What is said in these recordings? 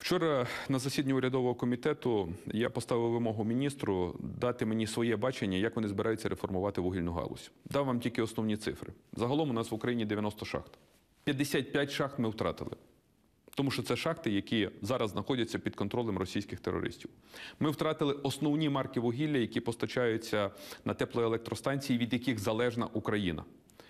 Вчора на засіданні урядового комітету я поставив вимогу міністру дати мені своє бачення, як вони збираються реформувати вугільну галузь. Дав вам тільки основні цифри. Загалом у нас в Україні 90 шахт. 55 шахт ми втратили. Тому що це шахти, які зараз знаходяться під контролем російських терористів. Ми втратили основні марки вугілля, які постачаються на теплоелектростанції, від яких залежна Україна.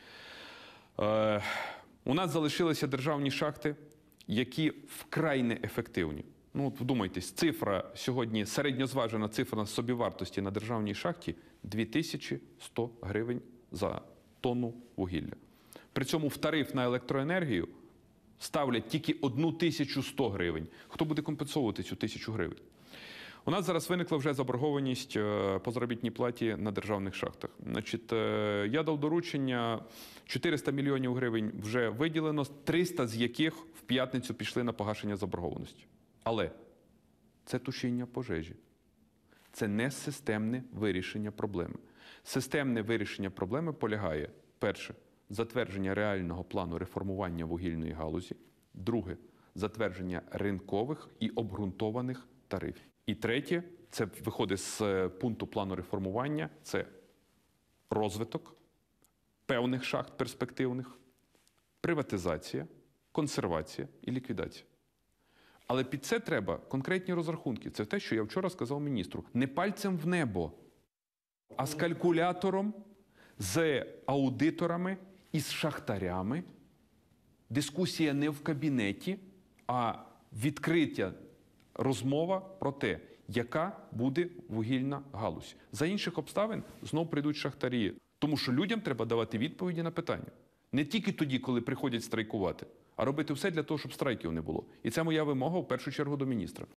У нас залишилися державні шахти, які вкрай неефективні. Ну, от вдумайтесь, цифра сьогодні, середньозважена цифра собівартості на державній шахті – 2100 гривень за тонну вугілля. При цьому в тариф на електроенергію ставлять тільки 1100 гривень. Хто буде компенсовувати цю 1000 гривень? У нас зараз виникла вже заборгованість по заробітній платі на державних шахтах. Значить, я дав доручення, 400 мільйонів гривень вже виділено, 300 з яких в п'ятницю пішли на погашення заборгованості. Але це тушіння пожежі. Це не системне вирішення проблеми. Системне вирішення проблеми полягає, перше, затвердження реального плану реформування вугільної галузі, друге, затвердження ринкових і обґрунтованих тарифів. І третє, це виходить з пункту плану реформування, це розвиток певних шахт перспективних, приватизація, консервація і ліквідація. Але під це треба конкретні розрахунки. Це те, що я вчора сказав міністру. Не пальцем в небо, а з калькулятором, з аудиторами і з шахтарями. Дискусія не в кабінеті, а відкриття розмова про те, яка буде вугільна галузь. За інших обставин знов прийдуть шахтарі. Тому що людям треба давати відповіді на питання. Не тільки тоді, коли приходять страйкувати, а робити все для того, щоб страйків не було. І це моя вимога в першу чергу до міністра.